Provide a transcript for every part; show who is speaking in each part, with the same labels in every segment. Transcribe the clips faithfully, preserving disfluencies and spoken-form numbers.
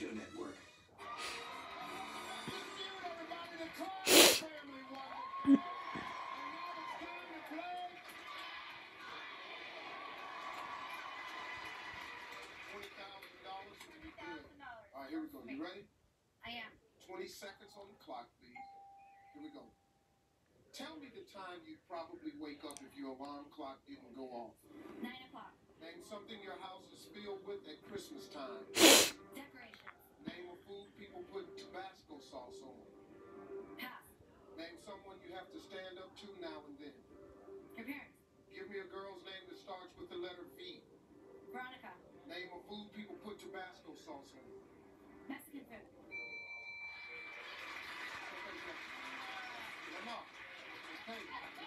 Speaker 1: radio network.
Speaker 2: All right, here we go. You ready?
Speaker 3: I am.
Speaker 2: twenty seconds on the clock, please. Here we go. Tell me the time you'd probably wake up if your alarm clock didn't go off.
Speaker 3: Nine o'clock.
Speaker 2: Name something your house is filled with at Christmas time.
Speaker 3: Decorations.
Speaker 2: Name a food people put Tabasco sauce on.
Speaker 3: Pass.
Speaker 2: Name someone you have to stand up to now and then.
Speaker 3: Your parents.
Speaker 2: Give me a girl's name that starts with the letter V.
Speaker 3: Veronica.
Speaker 2: Name a food people put Tabasco sauce on.
Speaker 3: Mexican food.
Speaker 2: Enough. Okay.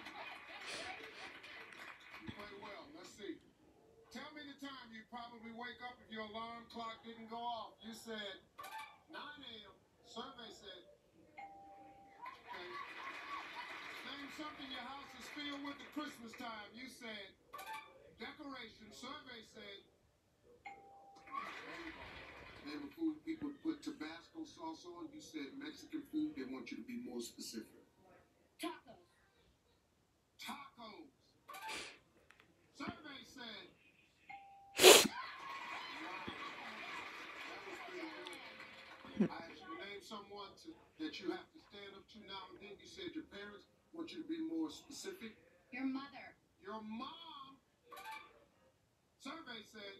Speaker 2: You play well. Let's see. Tell me the time you probably wake up if your alarm clock didn't go off. You said nine a m Survey said. Okay. Name something your house is filled with at Christmas time. You said decoration. Survey said. Name a food people put Tabasco sauce on. You said Mexican food. They want you to be more specific.
Speaker 3: Tacos.
Speaker 2: Tacos. Survey said. I asked you to name someone to, that you have to stand up to now and then. You said your parents want you to be more specific.
Speaker 3: Your mother.
Speaker 2: Your mom. Survey said.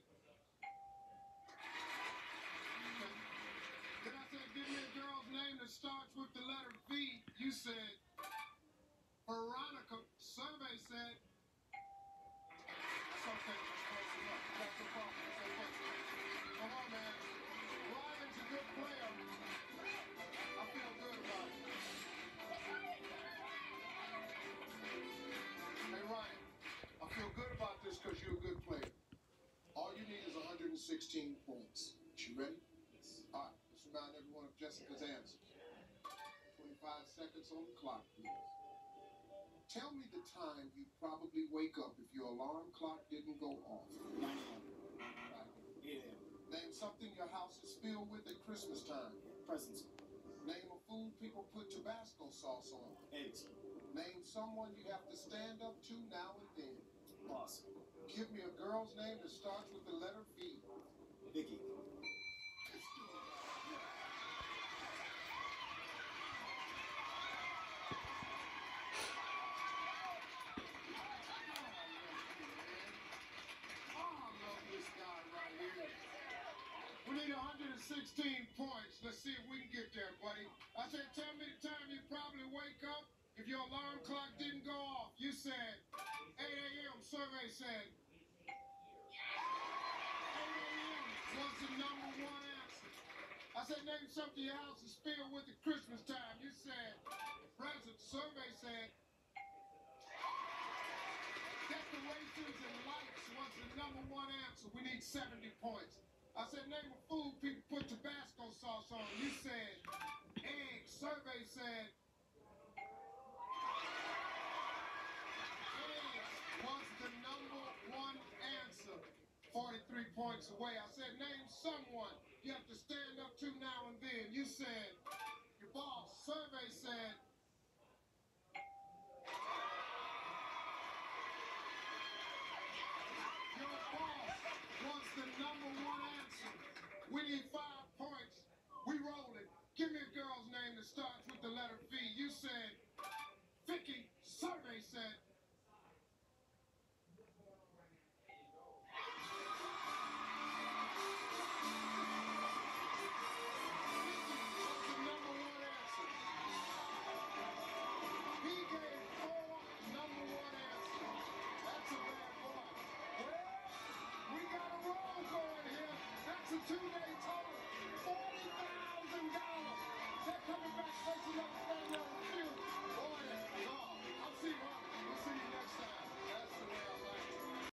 Speaker 2: Then I said, give me a girl's name that starts with the letter V. You said Veronica. Survey said. That's okay. That's close enough. That's no problem. That's okay. Come on, man. Ryan's a good player. I feel good about it. Hey, Ryan. I feel good about this because you're a good player. All you need is one hundred sixteen points. You ready? Yes. All right. Let's remind everyone of Jessica's answers. twenty-five seconds on the clock, please. Tell me the time you'd probably wake up if your alarm clock didn't go off.
Speaker 1: nine a m Yeah.
Speaker 2: Name something your house is filled with at Christmas time.
Speaker 1: Presents.
Speaker 2: Name a food people put Tabasco sauce on.
Speaker 1: Eggs.
Speaker 2: Name someone you have to stand up to now and then.
Speaker 1: Boss.
Speaker 2: Give me a girl's name that starts with the letter V.
Speaker 1: Vicky.
Speaker 2: We need one hundred sixteen points. Let's see if we can get there, buddy. I said, tell me the time you probably wake up if your alarm clock didn't go off. You said eight a m Survey said eight a m was the number one answer. I said, name something your house is filled with at Christmas time. You said presents. Survey said decorations and lights was the number one answer. We need seventy points. I said, name a food people put Tabasco sauce on. You said eggs. Survey said eggs was the number one answer. forty-three points away. I said, name someone you have to stand up to now and then. You said your boss. Survey said your boss was the number one answer. We need five points. We rolling. Give me a girl's name that starts with the letter V. You said Vicky. Survey said two-day total, forty thousand dollars. They're coming back facing up stand on the field. Boy, that's all. I'll see you. We'll see you next time.